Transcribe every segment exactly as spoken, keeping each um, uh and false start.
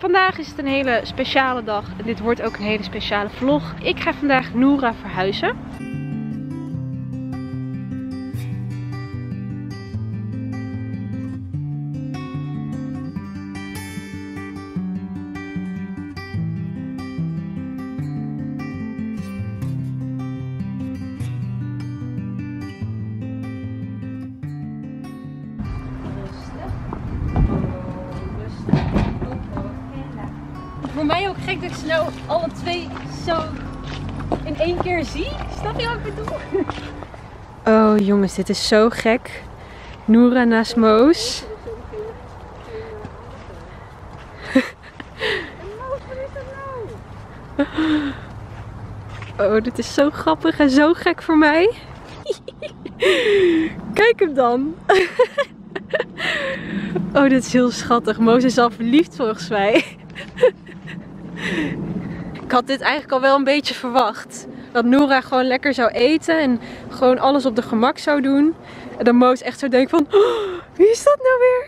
Vandaag is het een hele speciale dag en dit wordt ook een hele speciale vlog. Ik ga vandaag Noora verhuizen. Voor mij ook gek dat ik ze nou alle twee zo in één keer zie. Snap je wat ik bedoel? Oh jongens, dit is zo gek. Noora naast Moos. Oh, dit is zo grappig en zo gek voor mij. Kijk hem dan. Oh, dit is heel schattig. Moos is al verliefd volgens mij. Ik had dit eigenlijk al wel een beetje verwacht. Dat Noora gewoon lekker zou eten en gewoon alles op de gemak zou doen. En dan Moos echt zo denkt van, oh, wie is dat nou weer?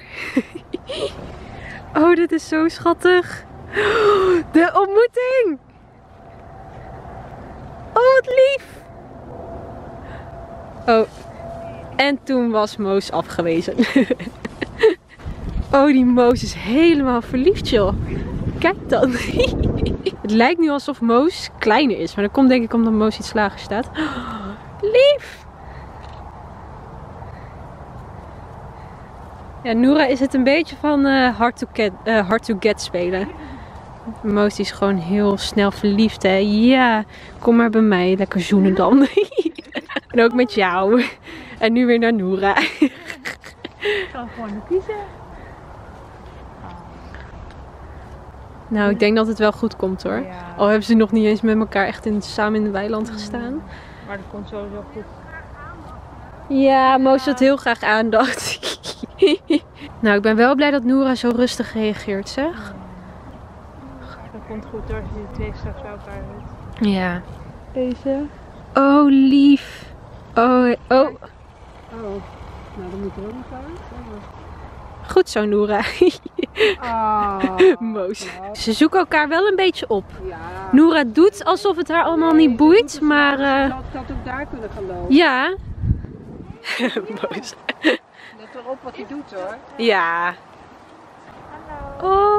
Oh, dit is zo schattig. De ontmoeting. Oh, wat lief. Oh, en toen was Moos afgewezen. Oh, die Moos is helemaal verliefd, joh. Kijk dan. Het lijkt nu alsof Moos kleiner is. Maar dat komt denk ik omdat Moos iets lager staat. Oh, lief! Ja, Noora is het een beetje van uh, hard, to get, uh, hard to get spelen. Moos is gewoon heel snel verliefd, hè. Ja, kom maar bij mij. Lekker zoenen dan. En ook met jou. En nu weer naar Noora. Ik kan gewoon kiezen. Nou, ik denk dat het wel goed komt hoor. Ja. Al hebben ze nog niet eens met elkaar echt in, samen in de weiland gestaan. Maar dat komt sowieso goed. Ja, Moos had heel graag aandacht. Nou, ik ben wel blij dat Noora zo rustig reageert, zeg. Dat komt goed hoor, als je de twee straks bij elkaar hebt. Ja. Deze. Oh, lief. Oh, oh. Oh, nou dan moet er ook nog aan. Goed zo, Noora. Oh, Moos. Ze zoeken elkaar wel een beetje op. ja. Noora doet alsof het haar allemaal niet boeit, maar... Uh... Dat had ook daar kunnen gaan lopen. Ja. Moos. Let erop wat hij doet hoor. Ja. Oh.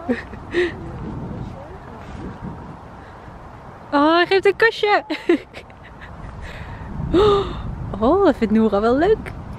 Oh, hij geeft een kusje. Oh, dat vindt Noora wel leuk.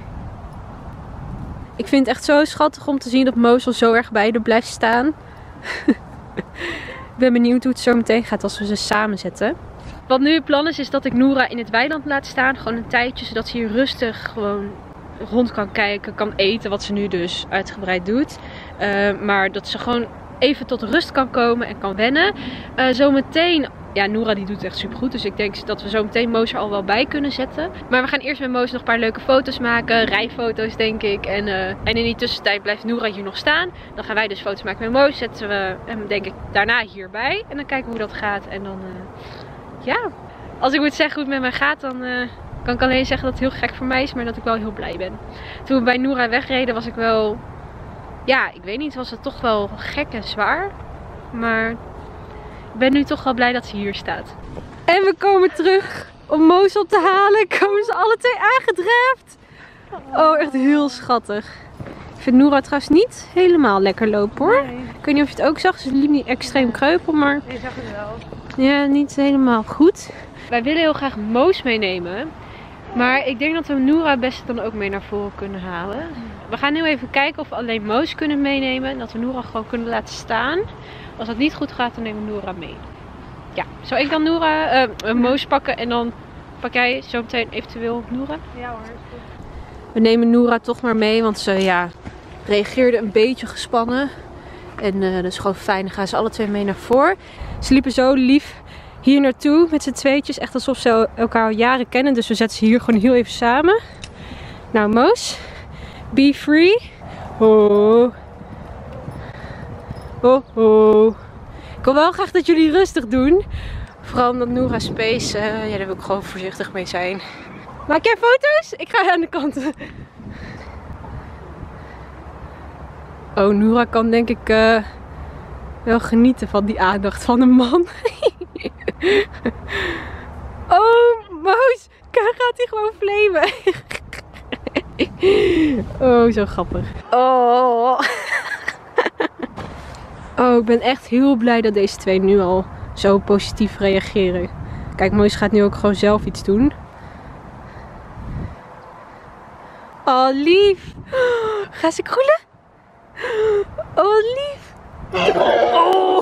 Ik vind het echt zo schattig om te zien dat Moos al zo erg bij haar blijft staan. Ik ben benieuwd hoe het zo meteen gaat als we ze samen zetten. Wat nu het plan is, is dat ik Noora in het weiland laat staan. Gewoon een tijdje, zodat ze hier rustig gewoon rond kan kijken, kan eten. Wat ze nu dus uitgebreid doet. Uh, maar dat ze gewoon even tot rust kan komen en kan wennen. Uh, zometeen... Ja, Noora die doet het echt super goed. Dus ik denk dat we zo meteen Moos er al wel bij kunnen zetten. Maar we gaan eerst met Moos nog een paar leuke foto's maken. Rijfoto's denk ik. En, uh, en in die tussentijd blijft Noora hier nog staan. Dan gaan wij dus foto's maken met Moos. Zetten we hem denk ik daarna hierbij. En dan kijken we hoe dat gaat. En dan, uh, ja. Als ik moet zeggen hoe het met mij gaat, dan uh, kan ik alleen zeggen dat het heel gek voor mij is. Maar dat ik wel heel blij ben. Toen we bij Noora wegreden was ik wel... Ja, ik weet niet. Was het toch wel gek en zwaar. Maar... Ik ben nu toch wel blij dat ze hier staat. En we komen terug om Moos op te halen. Komen ze alle twee aangedreefd. Oh, echt heel schattig. Ik vind Noora trouwens niet helemaal lekker lopen hoor. Nee. Ik weet niet of je het ook zag. Ze liep niet extreem kreupel, maar... Nee, zag het wel. Ja, niet helemaal goed. Wij willen heel graag Moos meenemen. Maar ik denk dat we Noora best dan ook mee naar voren kunnen halen. We gaan nu even kijken of we alleen Moos kunnen meenemen. En dat we Noora gewoon kunnen laten staan. Als dat niet goed gaat, dan nemen we Noora mee. Ja, zou ik dan Noora, uh, Moos pakken en dan pak jij zo meteen eventueel Noora? Ja hoor, is goed. We nemen Noora toch maar mee, want ze ja, reageerde een beetje gespannen. En uh, dat is gewoon fijn, dan gaan ze alle twee mee naar voren. Ze liepen zo lief hier naartoe met z'n tweetjes, echt alsof ze elkaar al jaren kennen. Dus we zetten ze hier gewoon heel even samen. Nou Moos, be free. Oh. Oh, oh. Ik wil wel graag dat jullie rustig doen. Vooral omdat Noora Space, uh, ja, daar wil ik gewoon voorzichtig mee zijn. Maak jij foto's? Ik ga aan de kant. Oh, Noora kan denk ik uh, wel genieten van die aandacht van een man. Oh, Moos. Gaat hij gewoon flamen. Oh, zo grappig. Oh. Oh, ik ben echt heel blij dat deze twee nu al zo positief reageren. Kijk, Moos gaat nu ook gewoon zelf iets doen. Oh, lief. Ga ze kroelen? Oh, lief. Oh.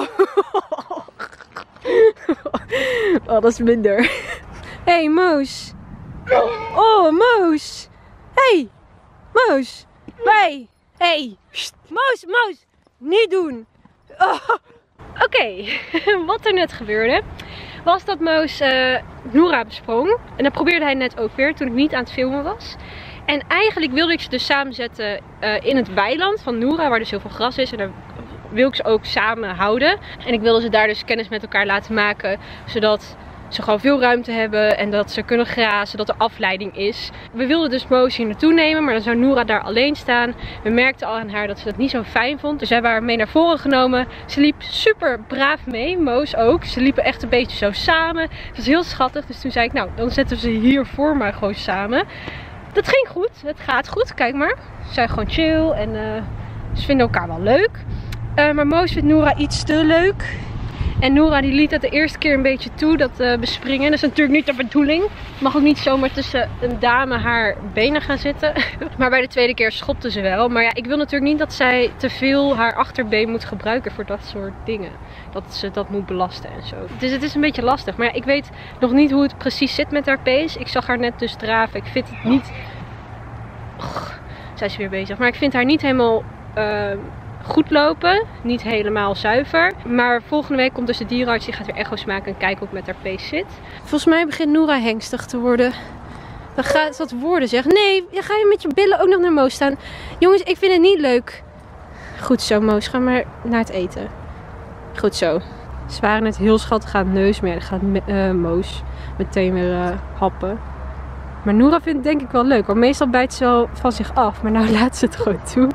Oh, dat is minder. Hey, Moos. Oh, Moos. Hey, Moos. Hey. Hey. Moos, Moos. Niet doen. Oh. Oké, okay. Wat er net gebeurde was dat Moos uh, Noora besprong. En dat probeerde hij net ook weer toen ik niet aan het filmen was. En eigenlijk wilde ik ze dus samenzetten uh, in het weiland van Noora, waar dus heel veel gras is. En daar wil ik ze ook samen houden. En ik wilde ze daar dus kennis met elkaar laten maken, zodat ze gewoon veel ruimte hebben en dat ze kunnen grazen, dat er afleiding is. We wilden dus Moos hier naartoe nemen, maar dan zou Noora daar alleen staan. We merkten al aan haar dat ze dat niet zo fijn vond. Dus wij waren haar mee naar voren genomen. Ze liep super braaf mee, Moos ook. Ze liepen echt een beetje zo samen. Het was heel schattig, dus toen zei ik, nou, dan zetten we ze hier voor maar gewoon samen. Dat ging goed, het gaat goed, kijk maar. Ze zijn gewoon chill en uh, ze vinden elkaar wel leuk. Uh, maar Moos vindt Noora iets te leuk. En Noora die liet het de eerste keer een beetje toe, dat uh, bespringen. Dat is natuurlijk niet de bedoeling. Het mag ook niet zomaar tussen een dame haar benen gaan zitten. Maar bij de tweede keer schopte ze wel. Maar ja, ik wil natuurlijk niet dat zij te veel haar achterbeen moet gebruiken voor dat soort dingen. Dat ze dat moet belasten en zo. Dus het is een beetje lastig. Maar ja, ik weet nog niet hoe het precies zit met haar pace. Ik zag haar net dus draven. Ik vind het niet... Och, zij is weer bezig. Maar ik vind haar niet helemaal... Uh, goed lopen, niet helemaal zuiver. Maar volgende week komt dus de dierenarts, die gaat weer echo's maken en kijken hoe het met haar pace zit. Volgens mij begint Noora hengstig te worden. Dan gaat dat worden zeg. Nee, dan ga je met je billen ook nog naar Moos staan. Jongens, ik vind het niet leuk. Goed zo, Moos. Ga maar naar het eten. Goed zo. Ze waren net heel schattig aan het neus, maar ja, dan gaat uh, Moos meteen weer uh, happen. Maar Noora vindt het denk ik wel leuk, want meestal bijt ze wel van zich af. Maar nou laat ze het gewoon toe.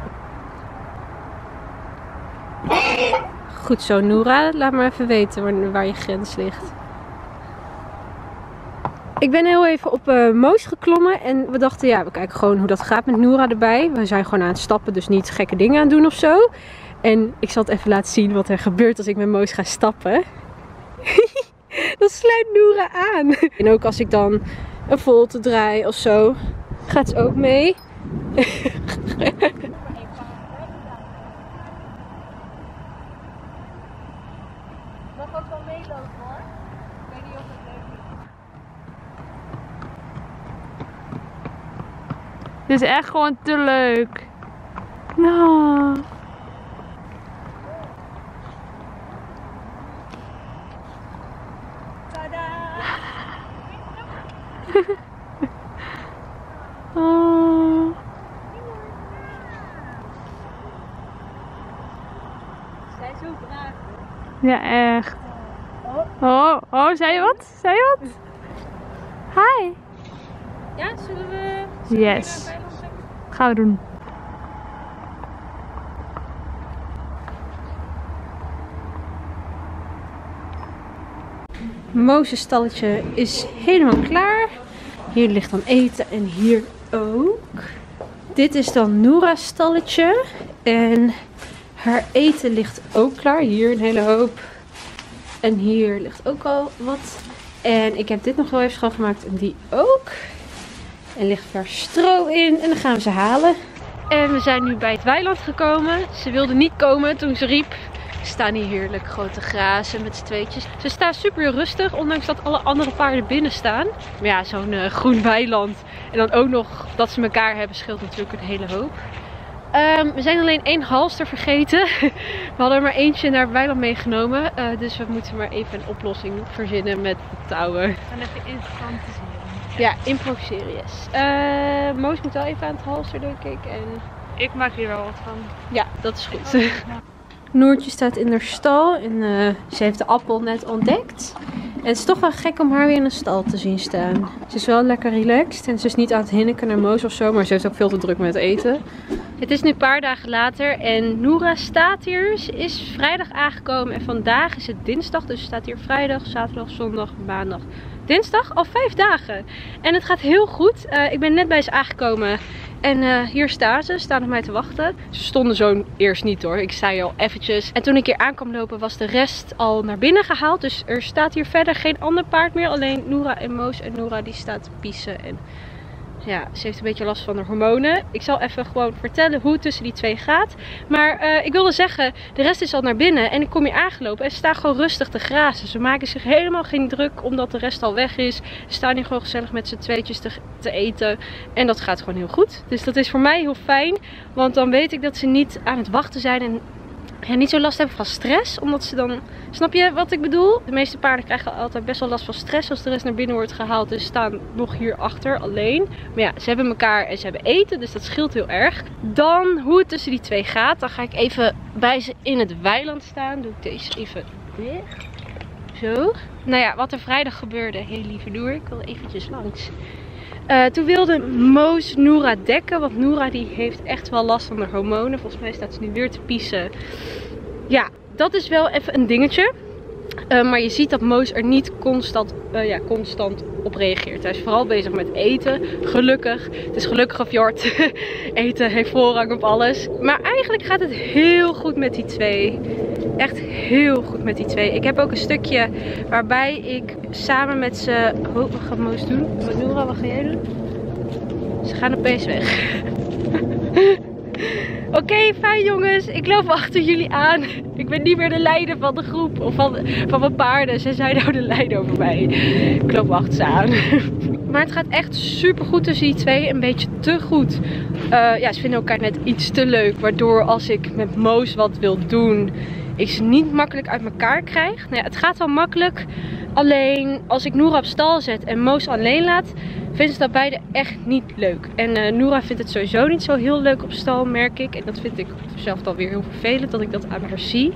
Goed zo, Noora. Laat maar even weten waar, waar je grens ligt. Ik ben heel even op uh, Moos geklommen. En we dachten, ja, we kijken gewoon hoe dat gaat met Noora erbij. We zijn gewoon aan het stappen, dus niet gekke dingen aan het doen of zo. En ik zal het even laten zien wat er gebeurt als ik met Moos ga stappen. Dan sluit Noora aan. En ook als ik dan een volte draai of zo, gaat ze ook mee. Mag ook wel meelopen hoor. Ik weet niet of het leuk is. Dit is echt gewoon te leuk. Nou. Tada! Oh. Zij is zo braaf. Ja, echt. Oh, oh, zei je wat? Zei je wat? Hi. Ja, zullen we... Zullen Yes. we Gaan we doen. Moos' stalletje is helemaal klaar. Hier ligt dan eten en hier ook. Dit is dan Nora's stalletje. En haar eten ligt ook klaar. Hier een hele hoop. En hier ligt ook al wat. En ik heb dit nog wel even schoongemaakt en die ook. En ligt daar stro in. En dan gaan we ze halen. En we zijn nu bij het weiland gekomen. Ze wilde niet komen toen ze riep. We staan hier heerlijk gewoon te grazen met z'n tweetjes. Ze staan super rustig, ondanks dat alle andere paarden binnen staan. Maar ja, zo'n uh, groen weiland. En dan ook nog dat ze elkaar hebben, scheelt natuurlijk een hele hoop. Um, we zijn alleen één halster vergeten. We hadden er maar eentje naar het weiland meegenomen. Uh, dus we moeten maar even een oplossing verzinnen met touwen. We gaan even improviseren. Ja, improviseren, yes. Uh, Moos moet wel even aan het halster, denk ik. En... Ik maak hier wel wat van. Ja, dat is goed. Oh, ja. Noortje staat in haar stal en uh, ze heeft de appel net ontdekt. En het is toch wel gek om haar weer in een stal te zien staan. Ze is wel lekker relaxed en ze is niet aan het hinniken naar Moos of zo, maar ze heeft ook veel te druk met eten. Het is nu een paar dagen later en Noora staat hier. Ze is vrijdag aangekomen en vandaag is het dinsdag. Dus ze staat hier vrijdag, zaterdag, zondag, maandag, dinsdag. Al vijf dagen. En het gaat heel goed. Uh, ik ben net bij ze aangekomen. En uh, hier staan ze, staan op mij te wachten. Ze stonden zo eerst niet hoor, ik zei al eventjes. En toen ik hier aankwam lopen was de rest al naar binnen gehaald. Dus er staat hier verder geen ander paard meer. Alleen Noora en Moos. En Noora die staat te piezen. En ja, ze heeft een beetje last van de hormonen. Ik zal even gewoon vertellen hoe het tussen die twee gaat. Maar uh, ik wilde zeggen, de rest is al naar binnen. En ik kom hier aangelopen en ze staan gewoon rustig te grazen. Ze maken zich helemaal geen druk omdat de rest al weg is. Ze staan hier gewoon gezellig met z'n tweetjes te, te eten. En dat gaat gewoon heel goed. Dus dat is voor mij heel fijn. Want dan weet ik dat ze niet aan het wachten zijn en ja, niet zo last hebben van stress. Omdat ze dan... Snap je wat ik bedoel? De meeste paarden krijgen altijd best wel last van stress als de rest naar binnen wordt gehaald. Dus ze staan nog hier achter alleen. Maar ja, ze hebben elkaar en ze hebben eten. Dus dat scheelt heel erg. Dan hoe het tussen die twee gaat. Dan ga ik even bij ze in het weiland staan. Doe ik deze even weg. Zo. Nou ja, wat er vrijdag gebeurde. Heel lieve Noor. Ik wil eventjes langs. Uh, toen wilde Moos Noora dekken. Want Noora die heeft echt wel last van de hormonen. Volgens mij staat ze nu weer te piezen. Ja, dat is wel even een dingetje. Uh, maar je ziet dat Moos er niet constant, uh, ja, constant op reageert. Hij is vooral bezig met eten. Gelukkig. Het is gelukkig een fjord. Eten heeft voorrang op alles. Maar eigenlijk gaat het heel goed met die twee. Echt heel goed met die twee. Ik heb ook een stukje waarbij ik samen met ze... Oh, wat gaat Moos doen? Noora, wat ga jij doen? Ze gaan opeens weg. Oké, okay, fijn jongens. Ik loop achter jullie aan. Ik ben niet meer de leider van de groep. Of van, van mijn paarden. Ze zijn nou de leider over mij. Ik loop achter ze aan. Maar het gaat echt super goed tussen die twee. Een beetje te goed. Uh, ja, ze vinden elkaar net iets te leuk. Waardoor als ik met Moos wat wil doen, ik ze niet makkelijk uit elkaar krijg. Nou ja, het gaat wel makkelijk. Alleen als ik Noora op stal zet en Moos alleen laat, vinden ze dat beide echt niet leuk. En uh, Noora vindt het sowieso niet zo heel leuk op stal, merk ik. En dat vind ik zelf dan weer heel vervelend dat ik dat aan haar zie.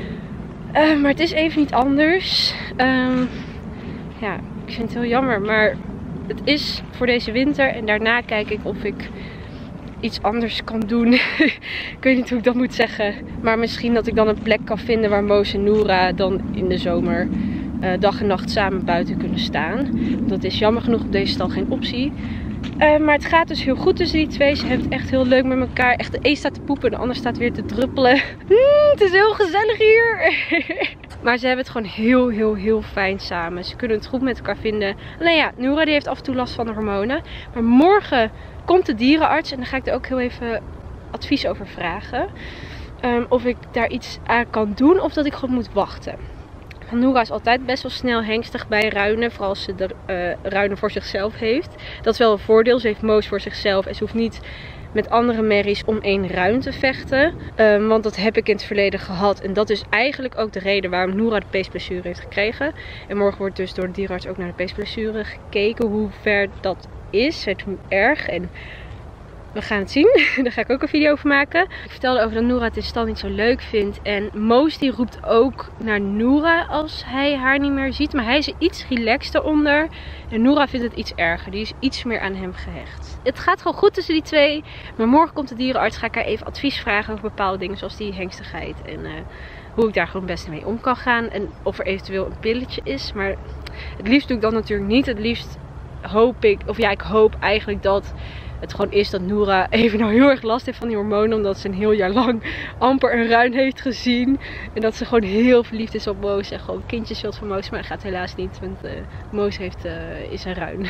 Uh, maar het is even niet anders. Uh, ja, ik vind het heel jammer. Maar het is voor deze winter. En daarna kijk ik of ik iets anders kan doen. Ik weet niet hoe ik dat moet zeggen. Maar misschien dat ik dan een plek kan vinden waar Moos en Noora dan in de zomer Uh, dag en nacht samen buiten kunnen staan. Dat is jammer genoeg op deze stal geen optie. Uh, maar het gaat dus heel goed tussen die twee. Ze hebben het echt heel leuk met elkaar. Echt, de een staat te poepen, de ander staat weer te druppelen. Mm, het is heel gezellig hier. Maar ze hebben het gewoon heel, heel, heel fijn samen. Ze kunnen het goed met elkaar vinden. Alleen ja, Noora die heeft af en toe last van de hormonen. Maar morgen komt de dierenarts en dan ga ik er ook heel even advies over vragen. Um, of ik daar iets aan kan doen of dat ik gewoon moet wachten. Noora is altijd best wel snel hengstig bij ruinen. Vooral als ze de uh, ruinen voor zichzelf heeft. Dat is wel een voordeel. Ze heeft Moos voor zichzelf. En ze hoeft niet met andere merries om één ruin te vechten. Um, want dat heb ik in het verleden gehad. En dat is eigenlijk ook de reden waarom Noora de peesblessure heeft gekregen. En morgen wordt dus door de dierenarts ook naar de peesblessure gekeken. Hoe ver dat is. Het hoe erg. En we gaan het zien. Daar ga ik ook een video over maken. Ik vertelde over dat Noora het in stal niet zo leuk vindt. En Moos die roept ook naar Noora als hij haar niet meer ziet. Maar hij is er iets relaxter onder. En Noora vindt het iets erger. Die is iets meer aan hem gehecht. Het gaat gewoon goed tussen die twee. Maar morgen komt de dierenarts. Ga ik haar even advies vragen over bepaalde dingen. Zoals die hengstigheid. En uh, hoe ik daar gewoon best mee om kan gaan. En of er eventueel een pilletje is. Maar het liefst doe ik dat natuurlijk niet. Het liefst hoop ik. Of ja, ik hoop eigenlijk dat het gewoon is dat Noora even nou heel erg last heeft van die hormonen. Omdat ze een heel jaar lang amper een ruin heeft gezien. En dat ze gewoon heel verliefd is op Moos. En gewoon kindjes wilt van Moos. Maar dat gaat helaas niet. Want uh, Moos heeft, uh, is een ruin.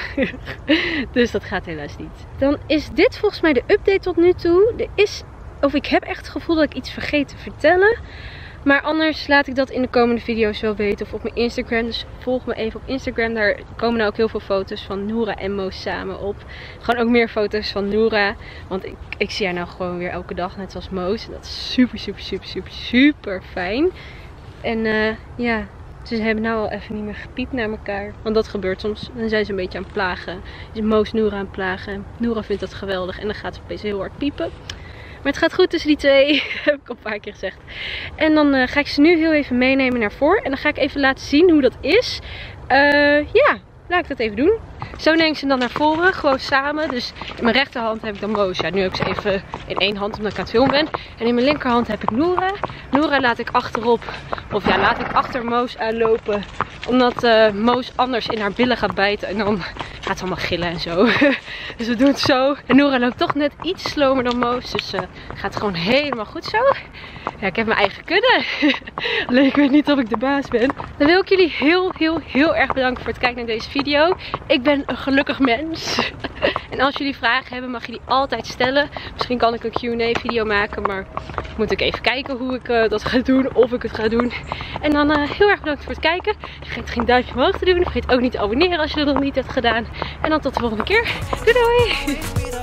Dus dat gaat helaas niet. Dan is dit volgens mij de update tot nu toe. Er is, of ik heb echt het gevoel dat ik iets vergeet te vertellen. Maar anders laat ik dat in de komende video's wel weten. Of op mijn Instagram. Dus volg me even op Instagram. Daar komen nou ook heel veel foto's van Noora en Moos samen op. Gewoon ook meer foto's van Noora. Want ik, ik zie haar nou gewoon weer elke dag. Net zoals Moos. En dat is super, super, super, super, super fijn. En uh, ja, ze hebben nou al even niet meer gepiept naar elkaar. Want dat gebeurt soms. Dan zijn ze een beetje aan het plagen. Is Moos Noora aan het plagen. Noora vindt dat geweldig. En dan gaat ze opeens heel hard piepen. Maar het gaat goed tussen die twee, heb ik al een paar keer gezegd. En dan uh, ga ik ze nu heel even meenemen naar voren. En dan ga ik even laten zien hoe dat is. Uh, ja, laat ik dat even doen. Zo neem ik ze dan naar voren, gewoon samen. Dus in mijn rechterhand heb ik dan Moos. Ja, nu heb ik ze even in één hand omdat ik aan het filmen ben. En in mijn linkerhand heb ik Noora. Noora laat ik achterop, of ja, laat ik achter Moos aanlopen. Omdat uh, Moos anders in haar billen gaat bijten en dan gaat ze allemaal gillen en zo. Dus we doen het zo. En Noora loopt toch net iets slomer dan Moos. Dus uh, gaat gewoon helemaal goed zo. Ja, ik heb mijn eigen kudde. Alleen ik weet niet of ik de baas ben. Dan wil ik jullie heel, heel, heel erg bedanken voor het kijken naar deze video. Ik ben een gelukkig mens. En als jullie vragen hebben, mag je die altijd stellen. Misschien kan ik een Q en A video maken, maar moet ik even kijken hoe ik uh, dat ga doen. Of ik het ga doen. En dan uh, heel erg bedankt voor het kijken. Vergeet geen duimpje omhoog te doen. Vergeet ook niet te abonneren als je dat nog niet hebt gedaan. En dan tot de volgende keer. Doei doei!